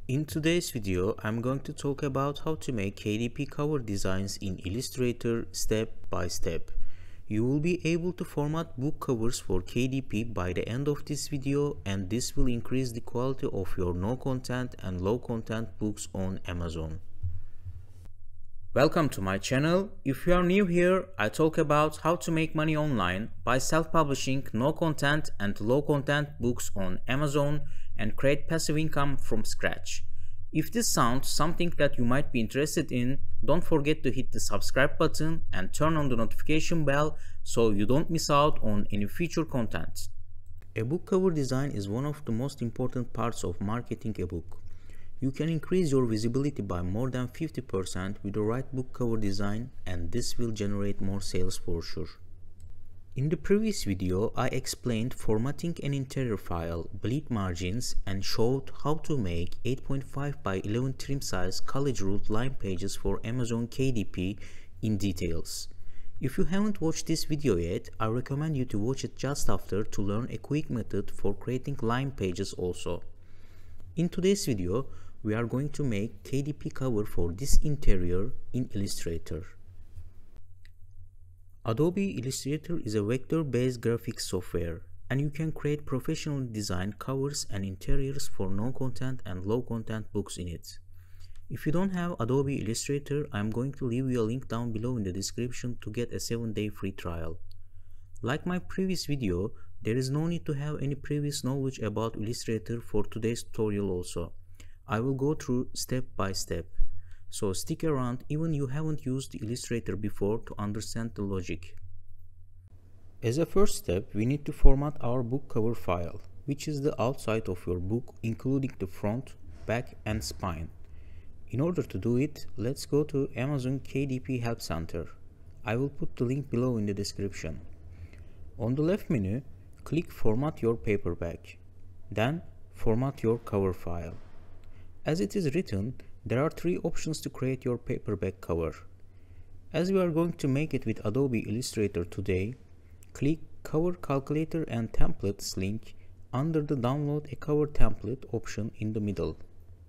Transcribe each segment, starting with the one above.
In today's video, I'm going to talk about how to make KDP cover designs in Illustrator step by step. You will be able to format book covers for KDP by the end of this video, and this will increase the quality of your no content and low content books on Amazon. Welcome to my channel. If you are new here, I talk about how to make money online by self-publishing no content and low content books on Amazon and create passive income from scratch. If this sounds something that you might be interested in, don't forget to hit the subscribe button and turn on the notification bell so you don't miss out on any future content. A book cover design is one of the most important parts of marketing a book. You can increase your visibility by more than 50% with the right book cover design, and this will generate more sales for sure. In the previous video, I explained formatting an interior file, bleed margins, and showed how to make 8.5 by 11 trim size college ruled line pages for Amazon KDP in details. If you haven't watched this video yet, I recommend you to watch it just after to learn a quick method for creating line pages also. In today's video, we are going to make KDP cover for this interior in Illustrator. Adobe Illustrator is a vector-based graphics software, and you can create professionally designed covers and interiors for no content and low content books in it. If you don't have Adobe Illustrator, I'm going to leave you a link down below in the description to get a 7-day free trial. Like my previous video, there is no need to have any previous knowledge about Illustrator for today's tutorial also. I will go through step by step. So stick around even you haven't used the Illustrator before to understand the logic. As a first step, we need to format our book cover file, which is the outside of your book, including the front, back and spine. In order to do it, let's go to Amazon KDP Help Center. I will put the link below in the description. On the left menu, click Format your paperback. Then format your cover file. As it is written, there are 3 options to create your paperback cover. As we are going to make it with Adobe Illustrator today, click Cover Calculator and Templates link under the Download a Cover Template option in the middle.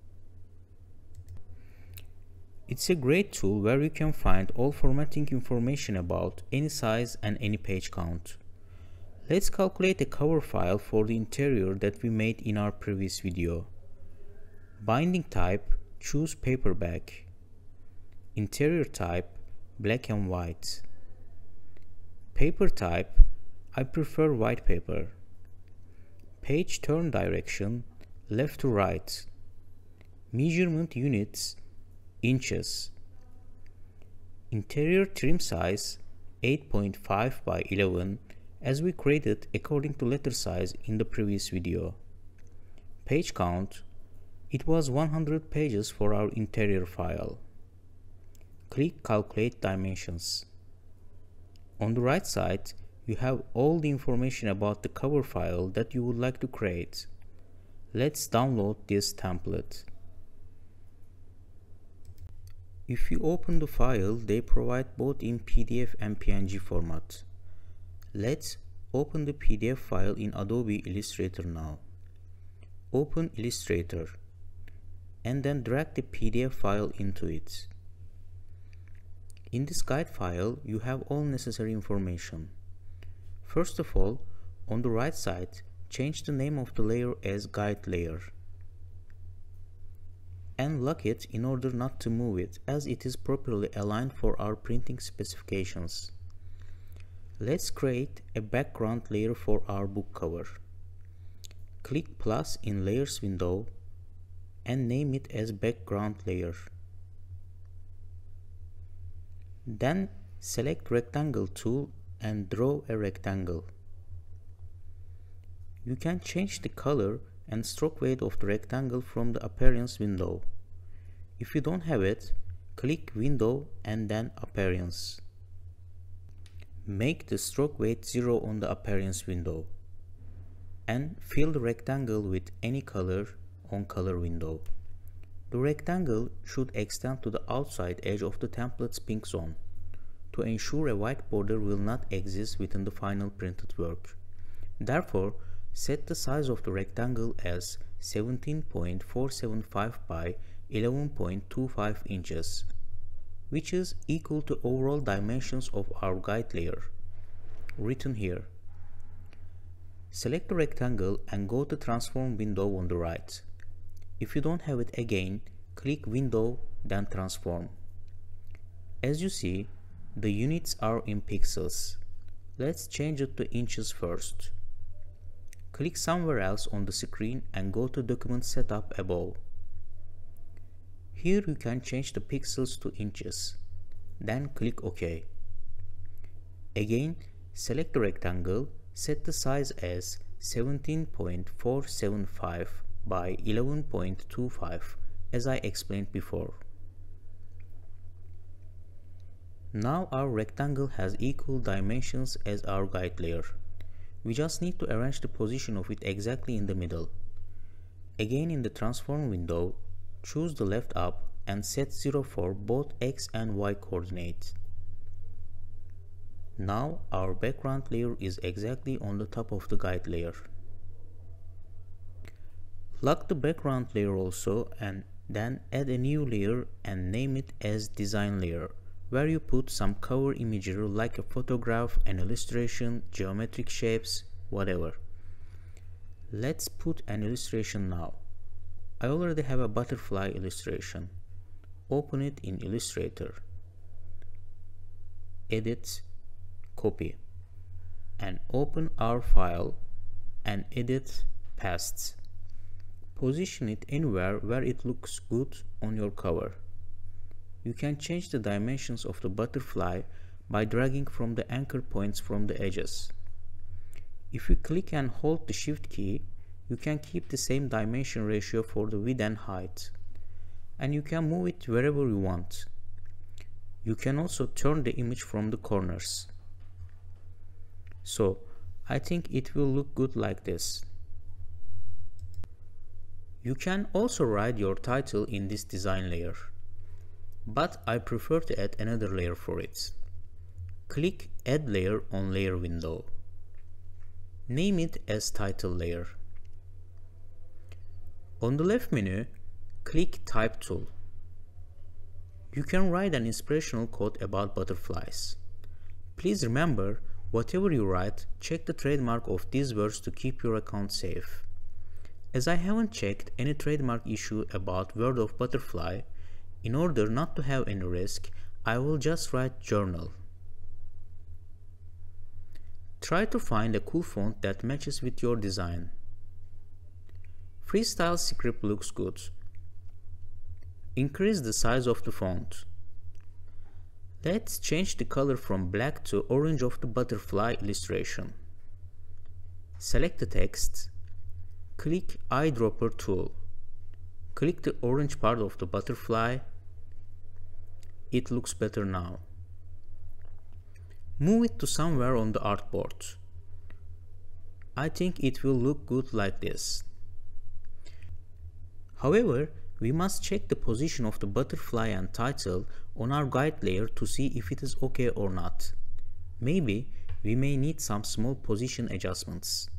It's a great tool where you can find all formatting information about any size and any page count. Let's calculate a cover file for the interior that we made in our previous video. Binding type, choose paperback. Interior type, black and white. Paper type, I prefer white paper. Page turn direction, left to right. Measurement units, inches. Interior trim size, 8.5 by 11, as we created according to letter size in the previous video. Page count, it was 100 pages for our interior file. Click Calculate Dimensions. On the right side, you have all the information about the cover file that you would like to create. Let's download this template. If you open the file, they provide both in PDF and PNG format. Let's open the PDF file in Adobe Illustrator now. Open Illustrator and then drag the PDF file into it. In this guide file, you have all necessary information. First of all, on the right side, change the name of the layer as Guide Layer. And lock it in order not to move it, as it is properly aligned for our printing specifications. Let's create a background layer for our book cover. Click plus in Layers window and name it as background layer. Then select Rectangle tool and draw a rectangle. You can change the color and stroke weight of the rectangle from the Appearance window. If you don't have it, click Window and then Appearance. Make the stroke weight 0 on the Appearance window and fill the rectangle with any color on Color window. The rectangle should extend to the outside edge of the template's pink zone to ensure a white border will not exist within the final printed work. Therefore, set the size of the rectangle as 17.475 by 11.25 inches, which is equal to overall dimensions of our guide layer, written here. Select the rectangle and go to Transform window on the right. If you don't have it again, click Window, then Transform. As you see, the units are in pixels. Let's change it to inches first. Click somewhere else on the screen and go to Document Setup above. Here you can change the pixels to inches. Then click OK. Again, select the rectangle, set the size as 17.475 by 11.25 as I explained before. Now our rectangle has equal dimensions as our guide layer. We just need to arrange the position of it exactly in the middle. Again, in the Transform window, choose the left up and set 0 for both X and Y coordinates. Now our background layer is exactly on the top of the guide layer. Lock the background layer also and then add a new layer and name it as Design layer, where you put some cover imagery like a photograph, an illustration, geometric shapes, whatever. Let's put an illustration now. I already have a butterfly illustration. Open it in Illustrator. Edit, Copy, and open our file and edit Paste. Position it anywhere where it looks good on your cover. You can change the dimensions of the butterfly by dragging from the anchor points from the edges. If you click and hold the Shift key, you can keep the same dimension ratio for the width and height, and you can move it wherever you want. You can also turn the image from the corners. So I think it will look good like this. You can also write your title in this design layer, but I prefer to add another layer for it. Click Add Layer on Layer window. Name it as Title Layer. On the left menu, click Type tool. You can write an inspirational quote about butterflies. Please remember, whatever you write, check the trademark of these words to keep your account safe. As I haven't checked any trademark issue about word of butterfly, in order not to have any risk, I will just write journal. Try to find a cool font that matches with your design. Freestyle script looks good. Increase the size of the font. Let's change the color from black to orange of the butterfly illustration. Select the text. Click Eyedropper tool. Click the orange part of the butterfly. It looks better now. Move it to somewhere on the artboard. I think it will look good like this. However, we must check the position of the butterfly and title on our guide layer to see if it is okay or not. Maybe we may need some small position adjustments.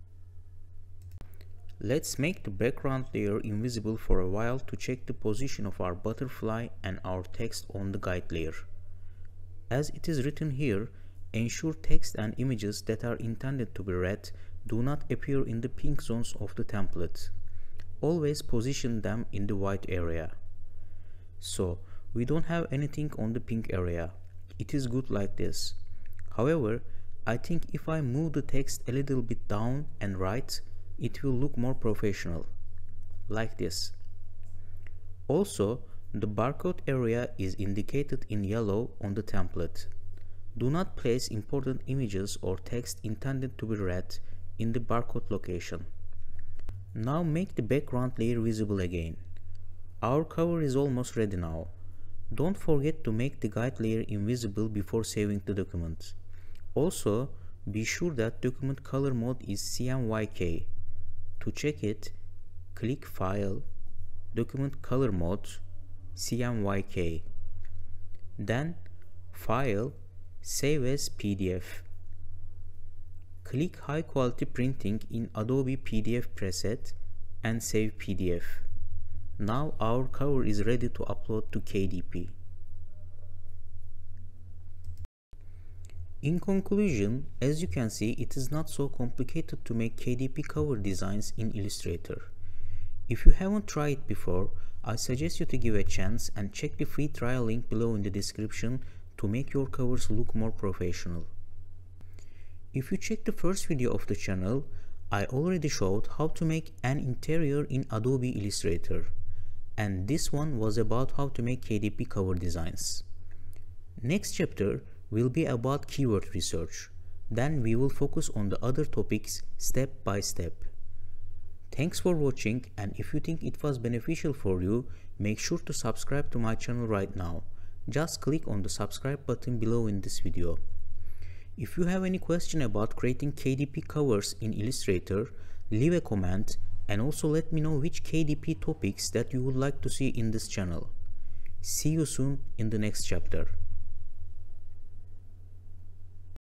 Let's make the background layer invisible for a while to check the position of our butterfly and our text on the guide layer. As it is written here, ensure text and images that are intended to be read do not appear in the pink zones of the template. Always position them in the white area. So, we don't have anything on the pink area. It is good like this. However, I think if I move the text a little bit down and right, it will look more professional, like this. Also, the barcode area is indicated in yellow on the template. Do not place important images or text intended to be read in the barcode location. Now make the background layer visible again. Our cover is almost ready now. Don't forget to make the guide layer invisible before saving the document. Also, be sure that document color mode is CMYK. To check it, click File, Document Color Mode, CMYK. Then File, Save as PDF. Click High Quality Printing in Adobe PDF preset and save PDF. Now our cover is ready to upload to KDP. In conclusion, as you can see, it is not so complicated to make KDP cover designs in Illustrator. If you haven't tried it before, I suggest you to give a chance and check the free trial link below in the description to make your covers look more professional. If you check the first video of the channel, I already showed how to make an interior in Adobe Illustrator, and this one was about how to make KDP cover designs. Next chapter will be about keyword research. Then we will focus on the other topics step by step. Thanks for watching, and if you think it was beneficial for you, make sure to subscribe to my channel right now. Just click on the subscribe button below in this video. If you have any question about creating KDP covers in Illustrator, leave a comment and also let me know which KDP topics that you would like to see in this channel. See you soon in the next chapter.